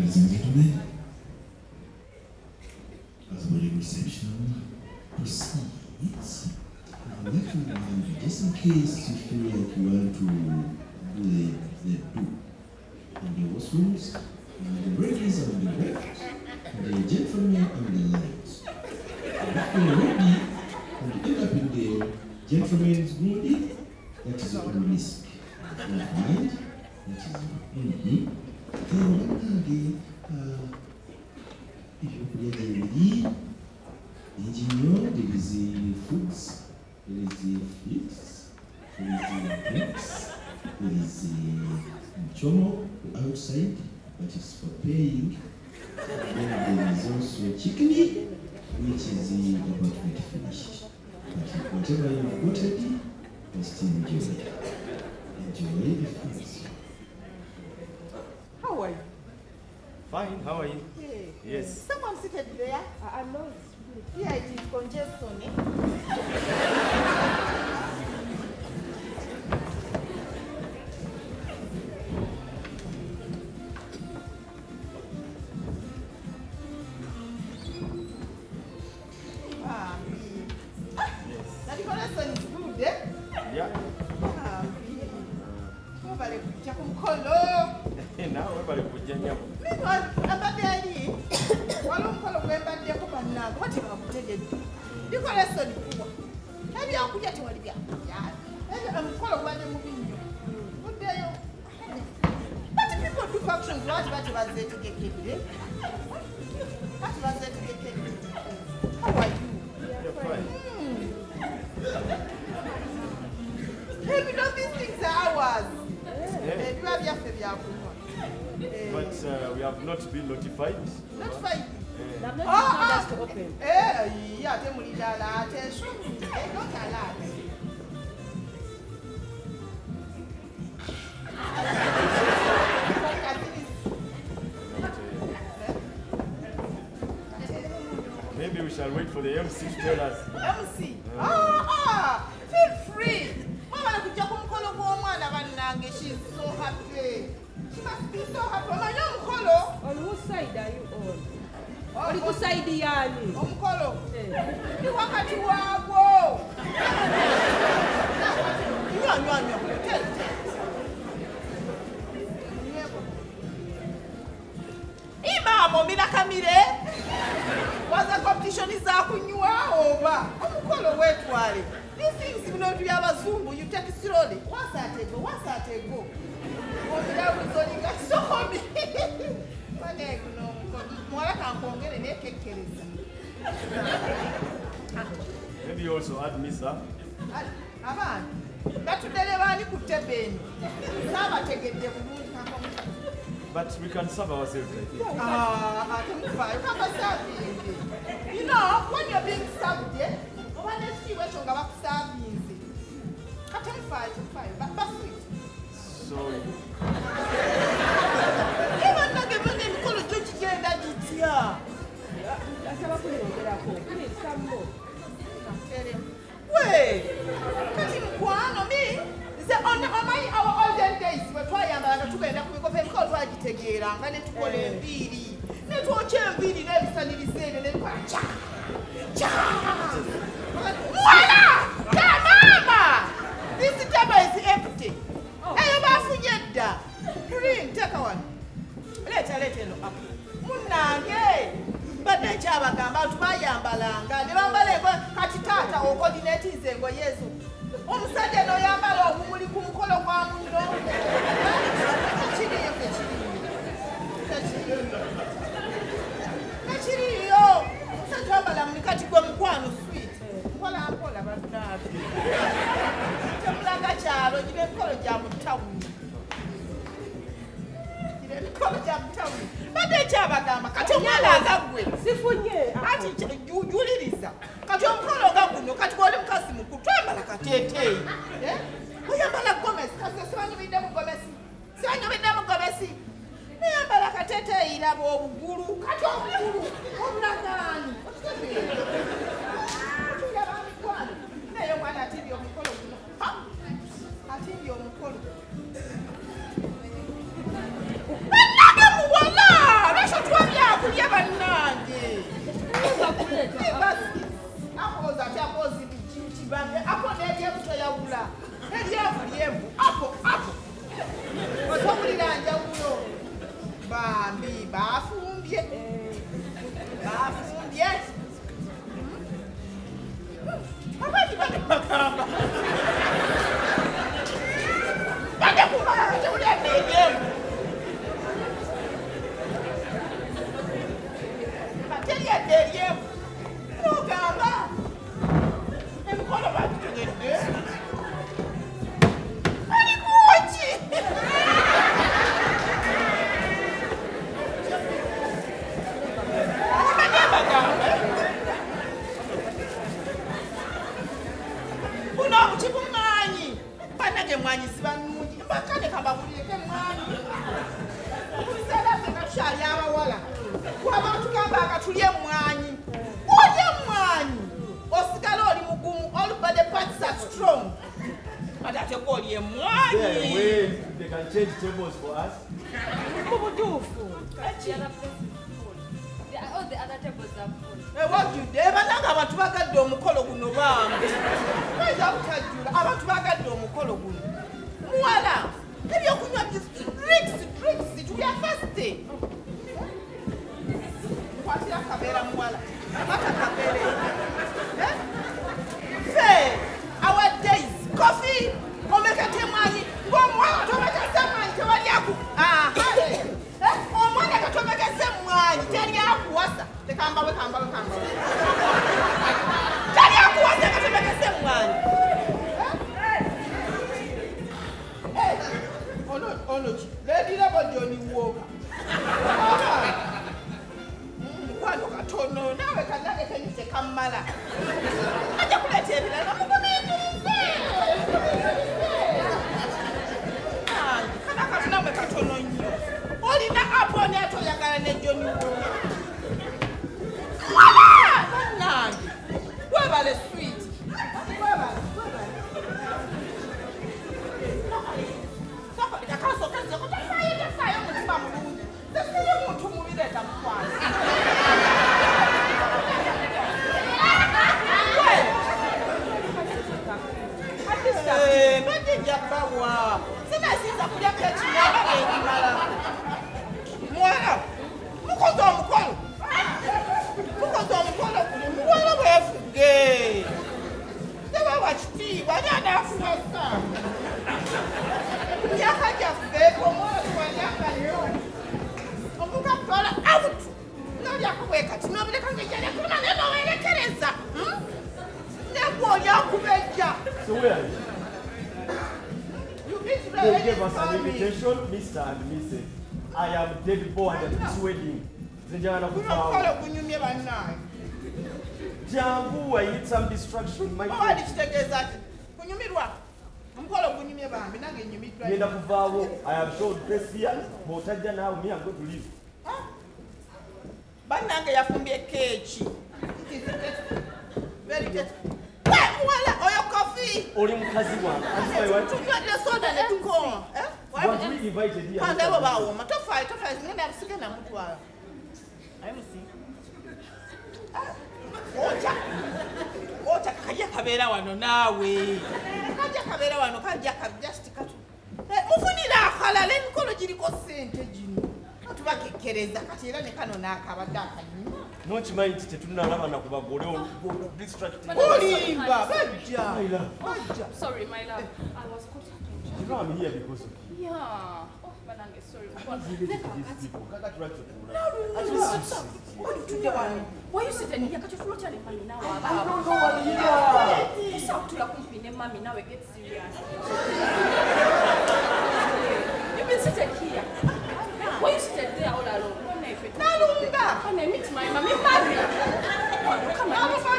Ladies and gentlemen, as wedding reception proceeds, I'd like to remind you, just in case you feel like you want to do the do on the washrooms, the ladies on the left, the gentlemen on the right. If you're ready and you end up in the gentleman's body, that is your own risk. Not mind, that is your Then if you create the engineer, there is the foods, there is the fleets, there is the bricks, there is the chomo outside, that is for paying. Then there is also chicken, which is about to be finished. But whatever you've got ready, just enjoy. Enjoy the foods. How are you? Fine, how are you? Hey. Yes. Someone seated there? I know it's good. Yeah, it is congestion. That congestion is good, eh? Yeah. Now we're going to go. How are you? Hey, we know these things are ours. But we have not been notified. Notified? They have not told us to open. Yeah, they will not allow. Maybe we shall wait for the MC to tell us. MC? Feel free. She's so happy. She must be so happy. On whose side are you on? On whose side are you on? You want to go? Imamo mina kamire. Was a competition is over. Wet. These things, you know, you have a zoom, you take it slowly. What's that go? What's that go? So hobby. Maybe you also add Misa. But we can serve ourselves, I think. You know, when you're being served, when they see what you're going to serve, but sweet. So, even not giving them call of George again that it's here. Some more. Wait, cutting one on me. Is that on our olden days? We're trying to get up with a call right to get on and to call a BD. Let's watch a video every Sunday saying and then Mama! This table is empty. Hey, Mafuyeda. Green, take one. Let's up. Munage. But the Java Gamba to my Yambalanga. The Rambalego, Katitata, or coordinating Zengo Yesu. Saturday, no Yambalo, who will come call a one. Sweet. But they Jabagama, Katumala, Sifuye, Julisa, Katum Katualim Kasimu, Kutamala Kate. We have a Gomez, Casano with them Gomez, Sano with them Gomez. Balakatete ina bo guru kato guru omnagani nayo mwana atibi omukolo guno atibi omukolo nage muwala olye mwanyi. They can change tables for us. Mubutuufu. All the other tables are full. Wajjudde bananga abantu bagadde omukolo guno bambi. Bayinza butajjula abantu bagadde omukolo guno. Muwala ebyokunywa drinks we are thirsty. Kwatira kabeera muwala. Amata kabeere. Our days, coffee, omekete mwanyi, ng'omwana tomekese mwanyi tewalyaku. Omwana katomekese mwanyi teryakuwasa. Tekambawe. Teryakuwasa katomekese mwanyi. Ono ki? Lady Rebel Johnny Walker. Mukwano katono, nawe kanage kenyuse kammala. Ajja kuleeta ebirala mugumirize. Kana katunawe katono nnyo. Olina apo n'atoyagala ne Johnny Walker. Bannange, webale sweet. Webale. Kasokenze kutafaayo omutima mulungi. Sesiri muntu mubireeta mukwano. Badde bawa. Sinasiza kulya keeki yaba ng'egimala. Muwala, mukoze omukolo guno muwala bwefuge. Tebawa kitiibwa ani anaafumasa. Myaka gyaffe omwana tuwanyaka nnyo. Omuntu akutwala out. N'olyakubwe kati n'obireka ng'ejjalekuma naye n'owerekereza. Negwe olyakubejja. So where are you? They gave us an invitation, Mr. and Mrs. I am David Bow at this wedding. Omukolo gunyumye bannange. Jangu, I need some distraction. My Oba kitegeeza ki? Kunyumirwa. Omukolo gunyumye bambi nange nyumiddwa. Ngenda kuvaawo. I have showed grace here. Bw'otajja naawe, me I'm going to leave. Bannange yafumbye keeki. Muwala oyo coffee. Oli mukazi wange. Tunywedde soda ne tukoma. What we invited here. Kandebo baawoma. Tofaayo ngenda yakusige namutwala. Ocha kajja kabeera wano naawe. Kajja kabeera wano kajja just katu. Mufunira akalala emikolo giriko ssente gino. Tubakekkereza kati era ne kano n'akabadde akanyuma. Nokimanyi nti tetunalaba na ku bagole distracting. Olimba bajja. Sorry, my love. I was caught up in You know I'm here because of you. Yeah. Oh, Banange, sorry. Why you sitting here? Can't you follow Charlie Mommy now? I don't know what you are. You sound to accompany Mommy now. Get serious. You've been sitting here. Why you sitting there all alone? Come and meet my mommy. Come on.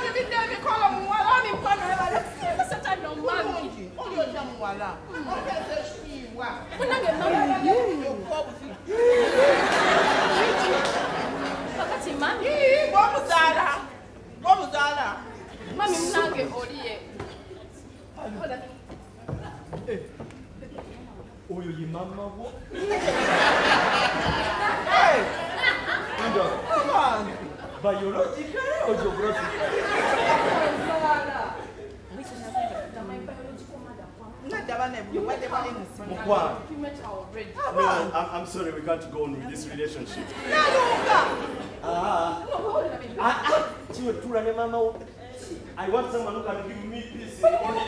Mami mnange oliye. Oyo ye mama wo. Come on. Biological or geographical? No, I'm sorry, we can't go on with this relationship. I want someone who can give me peace.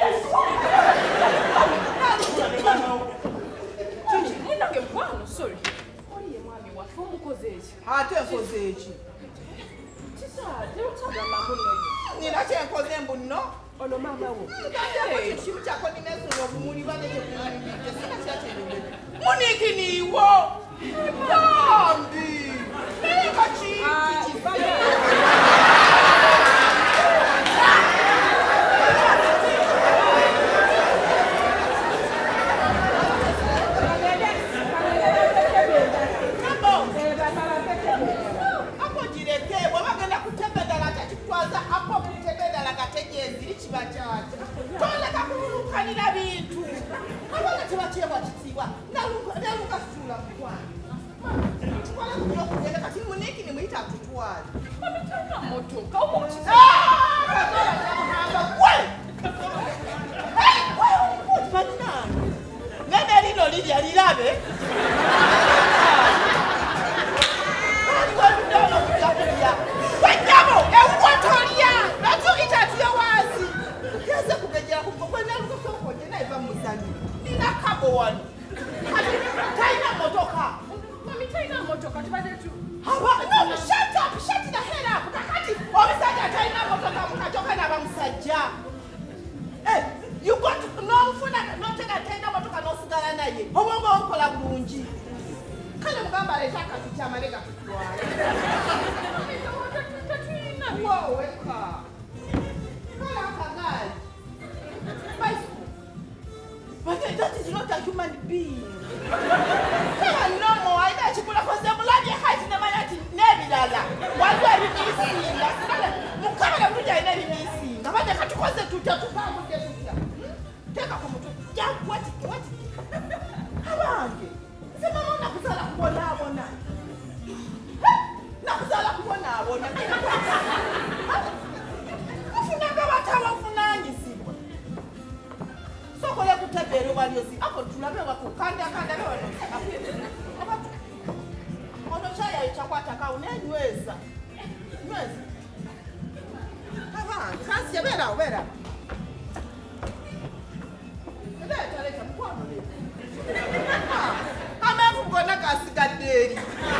Sorry. Ate nkoze eki? Nina kyenkoze mbuno? Ono mama wo. Ekimu kyako nineesula obumuli bane tekunanibidde sina kyaterebedde. Munikiniiwo! Bambi! Naye kaki? Toleka kululukanira bintu. You got to know for that, not take a tender, but to can also get an idea. How long will call a bunji? Can you come by a jacket to Jamaica? Whoa, but that is not a human being. No more, I got you put up a bloody height in the man Nevilla. One very easy. Mukama kuja ina misi. Ngapata katukoze tutatupa mje tukia. Teka kwa mtu. Ya what? Habange. Sema mama kuzala kubona bona. Na kuzala kubona bona. Kufunanga batawa funanyi sibwa. Soko ya kutabero baliosi. Ako tulabe wako kanda bewa no. Ono chaya ichakwata ka unenyweza. Nweza. Kasi ya vera. Leta mkono leta. Amefu mbona kasi kaderi.